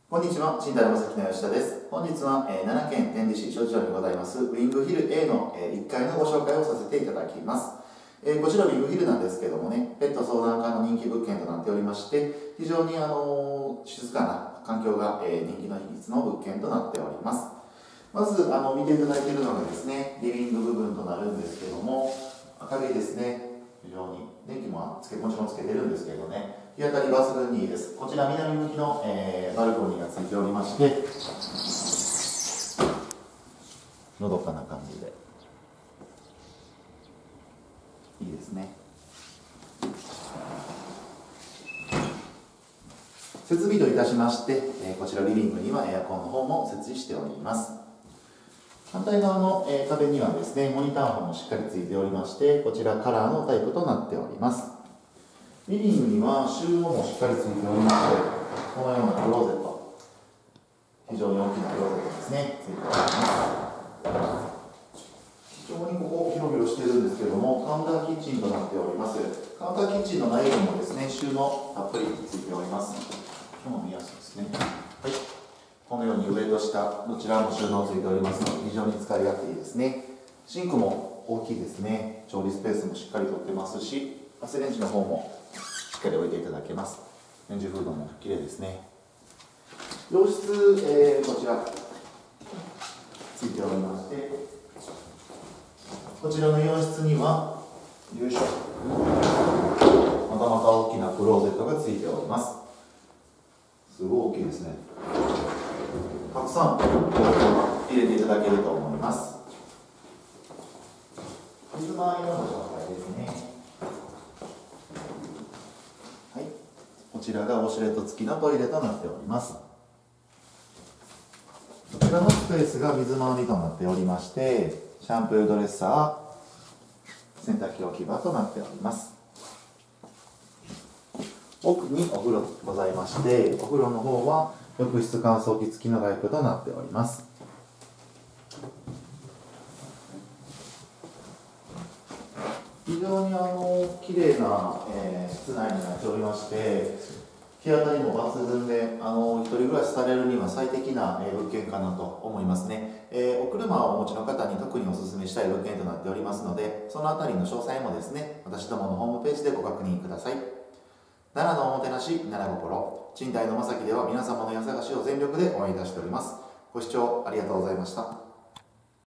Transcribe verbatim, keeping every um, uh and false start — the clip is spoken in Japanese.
こんにちは、新田正樹の吉田です。本日は、えー、奈良県天理市所長にございますウィングヒル A の、えー、いっかいのご紹介をさせていただきます。えー、こちらウィングヒルなんですけどもね、ペット相談課の人気物件となっておりまして、非常に、あのー、静かな環境が、えー、人気の秘密の物件となっております。まずあの見ていただいているのがですね、リビング部分となるんですけども、明るいですね。非常に電気もつけもちろんつけてるんですけどね、日当たり抜群にいいです。こちら南向きの、えー、バルコニーがついておりまして、のどかな感じでいいですね。設備といたしまして、えー、こちらリビングにはエアコンの方も設置しております。反対側の、えー、壁にはですね、モニターホンもしっかりついておりまして、こちらカラーのタイプとなっております。リビングには収納もしっかりついておりまして、このようなクローゼット、非常に大きなクローゼットですね、ついております。非常にここ広々しているんですけれども、カウンターキッチンとなっております。カウンターキッチンの内容もですね、収納たっぷりついております。今日も見やすいですね。はい、このように上と下どちらも収納ついておりますので、非常に使い勝手いいですね。シンクも大きいですね。調理スペースもしっかりとってますし、ガスレンジの方もしっかり置いていただけます。レンジフードも綺麗ですね。洋室、えー、こちらついておりまして、こちらの洋室にはよいしょ、またまた大きなクローゼットがついております。すごい大きいですね。たくさん入れていただけると思います。水回りの状態ですね。はい、こちらがウォシュレット付きのトイレとなっております。こちらのスペースが水回りとなっておりまして、シャンプードレッサー、洗濯機置き場となっております。奥にお風呂ございまして、お風呂の方は浴室乾燥機付きのタイプとなっております。非常にあの綺麗な、えー、室内になっておりまして、日当たりも抜群で、あの一人暮らしされるには最適な、えー、物件かなと思いますね。えー、お車をお持ちの方に特にお勧めしたい物件となっておりますので、そのあたりの詳細もですね、私どものホームページでご確認ください。奈良のおもてなし、奈良心、賃貸のまさきでは皆様の家探しを全力で応援いたしております。ご視聴ありがとうございました。